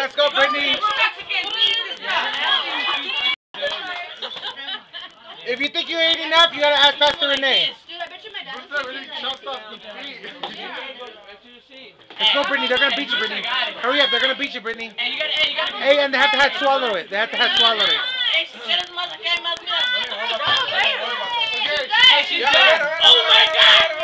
let's go, Brittany. If you think you ain't enough, you gotta ask Pastor Renee. Let's go, Brittany. They're gonna beat you, Brittany. Hurry up, they're gonna beat you, Brittany. Hey, and they have to swallow it. They have to swallow it. Oh my God!